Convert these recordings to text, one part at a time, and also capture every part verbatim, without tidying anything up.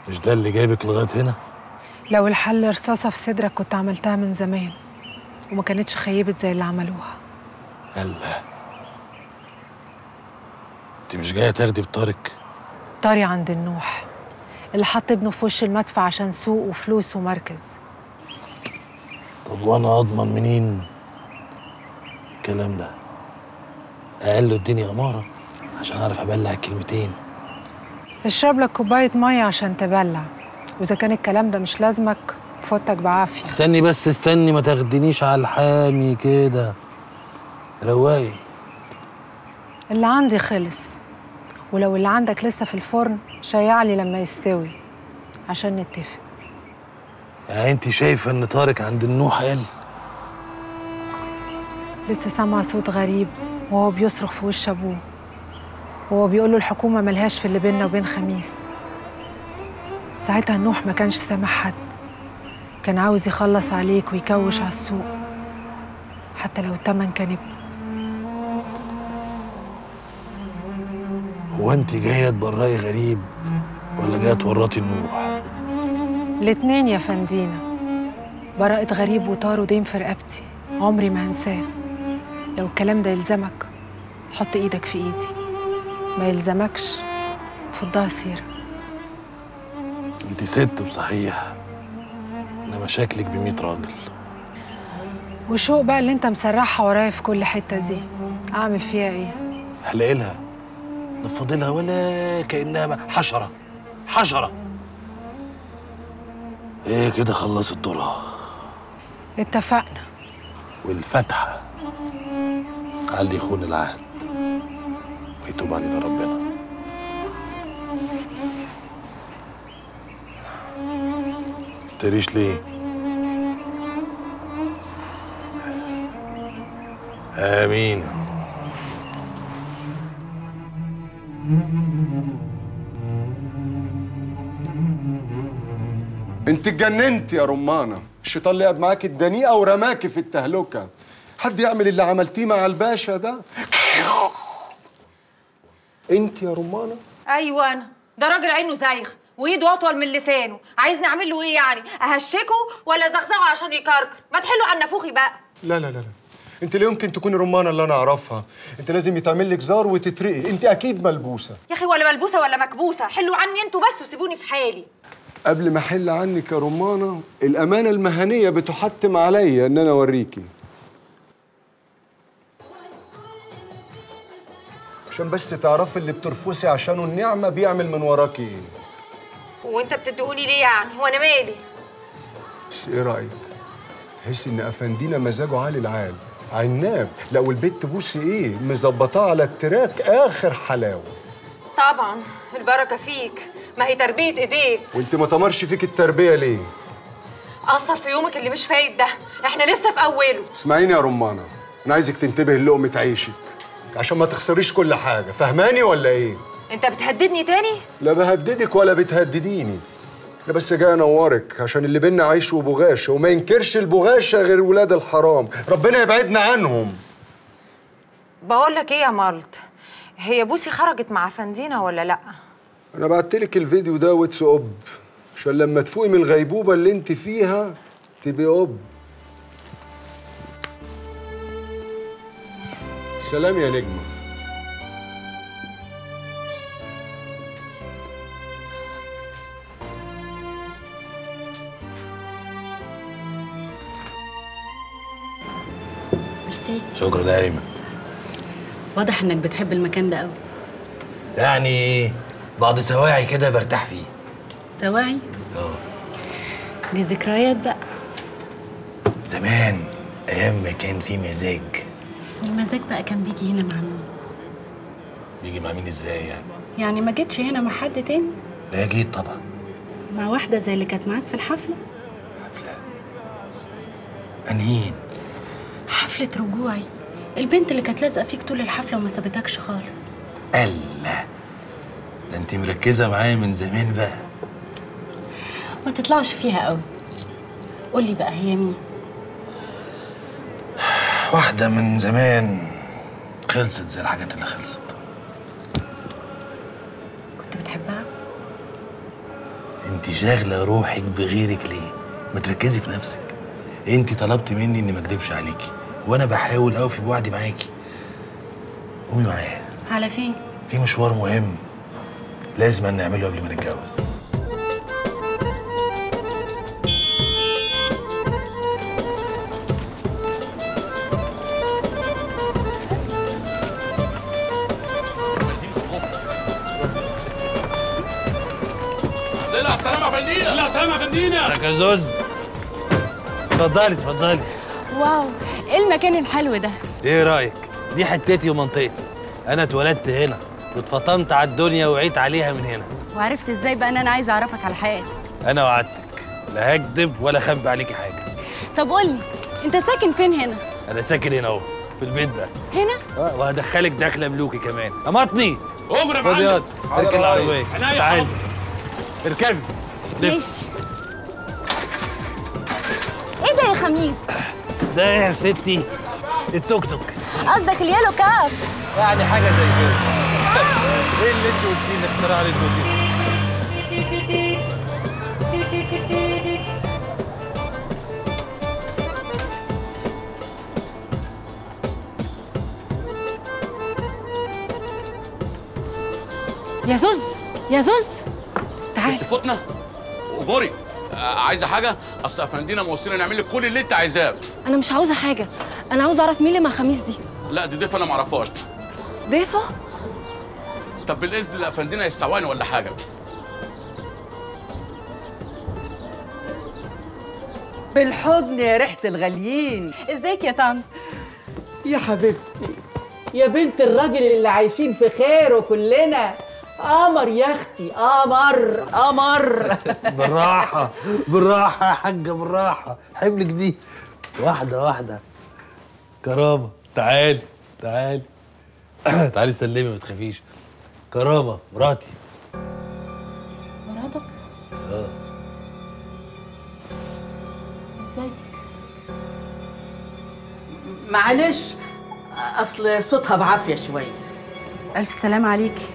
مش ده اللي جايبك لغايه هنا؟ لو الحل رصاصة في صدرك كنت عملتها من زمان وما كانتش خيبت زي اللي عملوها. الله، انت مش جايه تاخدي بطارق؟ طاري عند النوح اللي حط ابنه في وش المدفع عشان سوق وفلوس ومركز. طب وانا اضمن منين الكلام ده؟ اقل له اديني اماره عشان اعرف ابلع الكلمتين. اشرب لك كوباية مية عشان تبلع، واذا كان الكلام ده مش لازمك فوتك بعافية. استني بس استني، ما تاخدنيش على الحامي كده، رواقي. اللي عندي خلص، ولو اللي عندك لسه في الفرن شيعلي لما يستوي عشان نتفق. يعني انت شايفه ان طارق عند النوح قال؟ لسه سامعة صوت غريب وهو بيصرخ في وش ابوه، وهو بيقول له الحكومة ملهاش في اللي بيننا وبين خميس. ساعتها النوح ما كانش سامع حد، كان عاوز يخلص عليك ويكوش على السوق حتى لو التمن كان ابنه. هو انت جايه تبرئي غريب ولا جايه تورطي النوح؟ الاتنين يا فندينا. براءة غريب وطار ودين في رقبتي عمري ما هنساه. لو الكلام ده يلزمك حط ايدك في ايدي، ما يلزمكش فضها سيرة. انت ست بصحيح، انما شكلك بمية راجل. وشوق بقى اللي انت مسرحها ورايا في كل حتة دي، اعمل فيها ايه؟ احلقي لها، نفضي لها ولا كأنها حشرة حشرة. ايه كده خلصت دورها. اتفقنا. والفتحة على اللي يخون العهد ويتوب علينا ربنا. تريش ليه؟ آمين. انت اتجننت يا رمانة. الشيطان لعب معاك الدنيئة ورماكي في التهلكة. حد يعمل اللي عملتيه مع الباشا ده؟ انت يا رمانة؟ ايوه انا. ده راجل عينه زايغه وايده اطول من لسانه، عايزني اعمل له ايه يعني؟ اهشكه ولا زغزغه عشان يكركر؟ ما تحلوا عن نافوخي بقى. لا لا لا لا، انت لا يمكن تكوني رمانة اللي انا اعرفها. انت لازم يتعمل لك زار وتترقي. انت اكيد ملبوسه. يا اخي ولا ملبوسه ولا مكبوسه، حلوا عني انتوا بس وسيبوني في حالي. قبل ما احل عنك يا رمانة، الامانه المهنيه بتحتم عليا ان انا اوريكي، عشان بس تعرفي اللي بترفسي عشانه النعمه بيعمل من وراكي ايه. وانت بتدقوني ليه يعني؟ هو انا مالي؟ بس ايه رايك؟ تحسي ان افندينا مزاجه عالي العال عناب. لا والبيت تبوسي ايه، مظبطاه على التراك اخر حلاوه. طبعا البركه فيك، ما هي تربيه ايديك. وانت ما تمرش فيك التربيه ليه؟ اثر في يومك اللي مش فايت ده، احنا لسه في اوله. اسمعيني يا رمانه، انا عايزك تنتبه لقمه عيشك عشان ما تخسريش كل حاجه، فهماني ولا ايه؟ انت بتهددني تاني؟ لا بهددك ولا بتهدديني، انا بس جاي انورك عشان اللي بينا عيش وبغاشه، وما ينكرش البغاشه غير ولاد الحرام، ربنا يبعدنا عنهم. بقول لك ايه يا مالت، هي بوسي خرجت مع فندينا ولا لا؟ انا بعتلك الفيديو ده واتس اب عشان لما تفوقي من الغيبوبه اللي انت فيها تبقي اب. سلام يا نجمه. ميرسي. شكرا يا ايمن. واضح انك بتحب المكان ده قوي. يعني بعض سواعي كده برتاح فيه. سواعي؟ اه. دي ذكريات بقى. زمان ايام ما كان في مزاج. المزاج بقى كان بيجي هنا مع مين؟ بيجي مع مين ازاي يعني؟ يعني ما جيتش هنا مع حد تاني؟ لا جيت طبعا. مع واحدة زي اللي كانت معاك في الحفلة؟ حفلة؟ أنهين؟ حفلة رجوعي، البنت اللي كانت لازقة فيك طول الحفلة وما سابتكش خالص. الله، ده انت مركزة معايا من زمان بقى. ما تطلعش فيها قوي. قولي بقى هي مين؟ واحدة من زمان خلصت زي الحاجات اللي خلصت. كنت بتحبها؟ انت شاغله روحك بغيرك ليه؟ ما تركزي في نفسك. انت طلبت مني اني ما اكدبش عليكي، وانا بحاول اوفي بوعدي معاكي. قومي معايا. على فين؟ في مشوار مهم لازم نعمله قبل ما نتجوز. لا السلامة يا فندينا، لا السلامة يا فندينا. يا زوز اتفضلي اتفضلي. واو، ايه المكان الحلو ده؟ ايه رايك؟ دي حتتي ومنطقتي. انا اتولدت هنا واتفطمت على الدنيا وعيت عليها من هنا. وعرفت ازاي بقى ان انا عايزه اعرفك على حقيقتك؟ انا وعدتك لا هكدب ولا اخبي عليكي حاجه. طب قولي، انت ساكن فين هنا؟ انا ساكن هنا اهو في البيت ده. هنا؟ اه وهدخلك دخله ملوكي كمان. امطني عمر يا خد ياض معلم. اركب العربيه. عناية تعالي اركبي. لف. ماشي. ايه ده يا خميس؟ ده يا ستي التوك توك. قصدك اليالو كاب؟ يعني حاجه زي كده. ايه اللي انت قلتيه اللي اخترع لي التوك توك؟ يا زوز يا زوز تعال. فوتنا وجوري. آه، عايزه حاجه؟ اصل افندينا موصينا نعمل لك كل اللي انت عايزاه. انا مش عاوزه حاجه، انا عاوزه اعرف مين اللي مع خميس دي. لا دي ضيفه انا ما اعرفهاش. ضيفه؟ طب بالاذن لافندينا يستواني ولا حاجه. بالحضن يا ريحة الغاليين. ازيك يا طنط؟ يا حبيبتي يا بنت الراجل اللي عايشين في خيره كلنا. قمر يا اختي، قمر قمر. بالراحه بالراحه يا حاجه بالراحه. حملك دي واحده واحده. كرامه تعالي تعالي. تعالي سلمي ما تخافيش. كرامه مراتي. مراتك؟ اه ازاي؟ معلش اصل صوتها بعافيه شويه. الف سلام عليكي.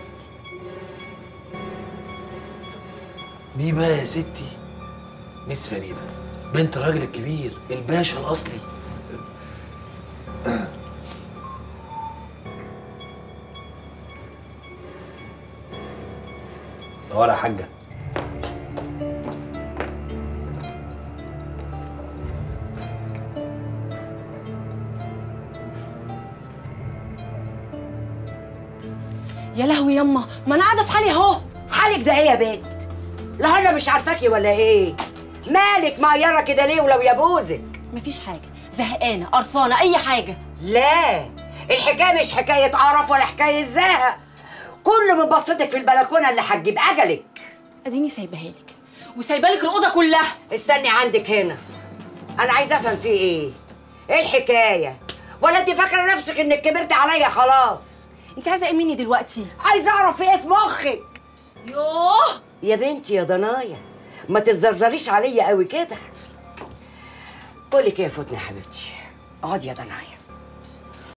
دي بقى يا ستي ميس فريده بنت الراجل الكبير الباشا الاصلي. نور يا حاجه. يا لهوي يما، ما انا قاعده في حالي اهو. حالك ده ايه يا بنت؟ لا انا مش عارفاكي ولا ايه؟ مالك معيره كده ليه ولو يبوزك؟ مفيش حاجه، زهقانه قرفانه اي حاجه. لا الحكايه مش حكايه قرف ولا حكايه زهق، كله من بصتك في البلكونه اللي هتجيب اجلك. اديني سايباها لك وسايبه لك الاوضه كلها. استني عندك هنا، انا عايزه افهم في ايه؟ ايه الحكايه؟ ولا انت فاكره نفسك انك كبرت عليا خلاص؟ انت عايزه ايه مني دلوقتي؟ عايزه اعرف ايه في مخك. يوه يا بنتي يا ضنايا ما تزرزريش عليا قوي كده. بقول لك ايه يا فوتنا يا حبيبتي، اقعدي يا ضنايا.